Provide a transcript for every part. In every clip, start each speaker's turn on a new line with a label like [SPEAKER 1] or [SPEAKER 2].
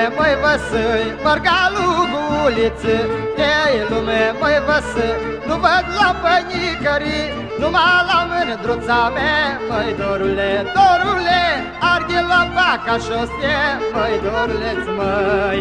[SPEAKER 1] măi văsăi, mărgalul guliță. Ei lume, măi văsă, nu văd lampă nicării, numai la mândruța mea, măi dorule, dorule, arde lampa ca șostie, măi doruleț, măi.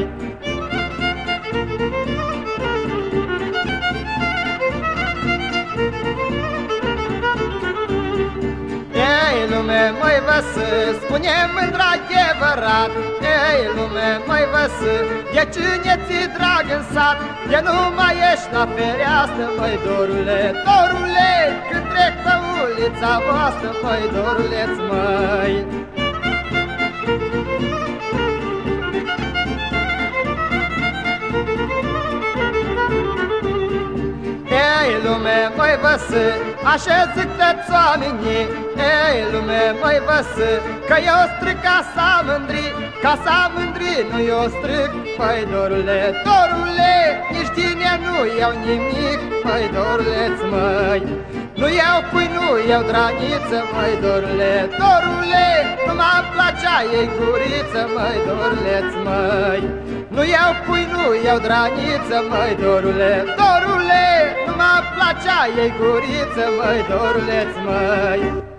[SPEAKER 1] Ei lume, măi văsă, spune-mi mândra adevărat. Ei lume, măi văsă, de cine ți-i drag în sat? De nu mai ești la fereastră, măi dorule, dorule, când trec pe ulița voastră, măi doruleț, măi. Ei lume, măi văsă, așa zic toți oamenii. Ei lume, măi văsă, că eu stric casa mândri, casa mândri nu eu stric, măi dorule, dorule, nici tine nu iau nimic, măi doruleț, măi. Nu iau pui, nu iau draniță, măi dorule, dorule, nu-mi placea ei guriță, măi doruleț, măi. Nu iau pui, nu iau draniță, măi dorule, dorule, nu-mi placea ei guriță, măi doruleț, măi.